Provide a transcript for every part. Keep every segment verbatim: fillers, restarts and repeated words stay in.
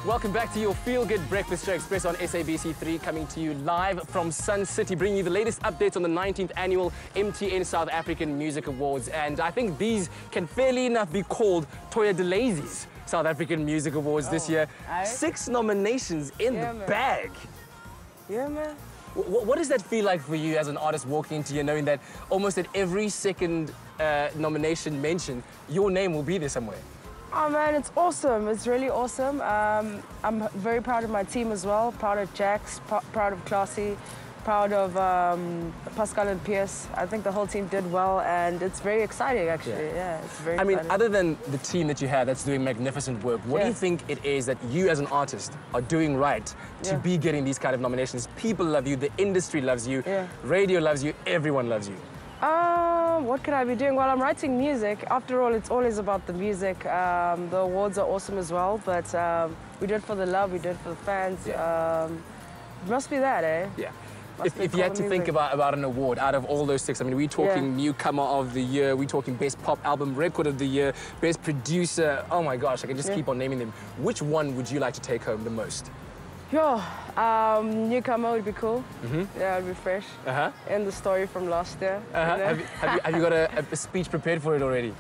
Welcome back to your Feel Good Breakfast Show Express on S A B C three, coming to you live from Sun City, bringing you the latest updates on the nineteenth Annual M T N South African Music Awards. And I think these can fairly enough be called Toya Delazy's South African Music Awards oh, this year. I... Six nominations in yeah, the man. bag. Yeah, man. What, what does that feel like for you as an artist walking into here, knowing that almost at every second uh, nomination mentioned, your name will be there somewhere? Oh man, it's awesome. It's really awesome. Um, I'm very proud of my team as well. Proud of Jax, proud of Classy, proud of um, Pascal and Pierce. I think the whole team did well, and it's very exciting actually. Yeah, yeah it's very I mean, exciting. Other than the team that you have that's doing magnificent work, what yeah. do you think it is that you as an artist are doing right to yeah. be getting these kind of nominations? People love you, the industry loves you, yeah. radio loves you, everyone loves you. Um, what could I be doing? Well, I'm writing music. After all, it's always about the music. Um, the awards are awesome as well, but um, we do it for the love, we do it for the fans. Yeah. Um, it must be that, eh? Yeah. If, if you had to think about, about an award out of all those six, I mean, we're talking yeah. newcomer of the year, we're talking best pop album record of the year, best producer. Oh my gosh, I can just yeah. keep on naming them. Which one would you like to take home the most? Yo, um, newcomer would be cool. Mm-hmm. Yeah, it would be fresh. Uh-huh. And the story from last year. Uh-huh. You know? have, you, have, you, have you got a, a speech prepared for it already?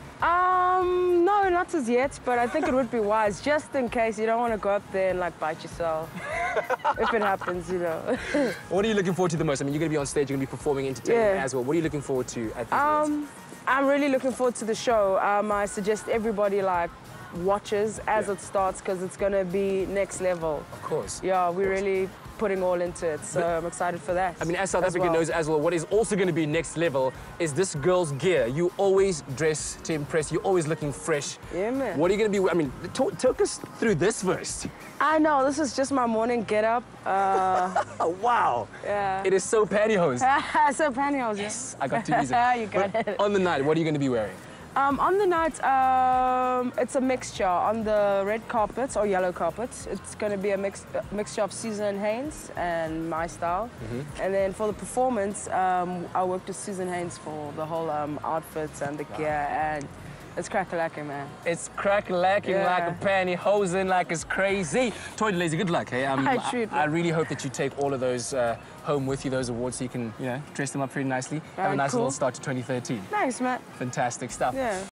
Um, no, not as yet, but I think it would be wise, just in case you don't want to go up there and like bite yourself. If it happens, you know. What are you looking forward to the most? I mean, you're going to be on stage, you're going to be performing entertainment yeah. as well. What are you looking forward to at these um, events? I'm really looking forward to the show. Um, I suggest everybody like watches as yeah. it starts, because it's going to be next level. Of course. Yeah, we're course. really putting all into it, so but, I'm excited for that. I mean, as South as Africa well. knows as well, what is also going to be next level is this girl's gear. You always dress to impress. You're always looking fresh. Yeah, man. What are you going to be, I mean, talk, talk us through this first. I know, this is just my morning get-up. Uh, wow. Yeah. It is so pantyhose. So pantyhose, yes. I got to use it. You got but it. On the night, what are you going to be wearing? Um, on the night, um, it's a mixture. On the red carpets or yellow carpets, it's going to be a mix, a mixture of Susan Haynes and my style. Mm-hmm. And then for the performance, um, I worked with Susan Haynes for the whole um, outfits and the wow. gear, and it's crack-a-lacking, man. It's crack-a-lacking yeah. like a pantyhosing like it's crazy. Toya Delazy, good luck, hey? Um, I, I, I really hope that you take all of those uh, home with you, those awards, so you can, you know, dress them up pretty nicely. Have right, a nice cool. little start to twenty thirteen. Nice, man. Fantastic stuff. Yeah.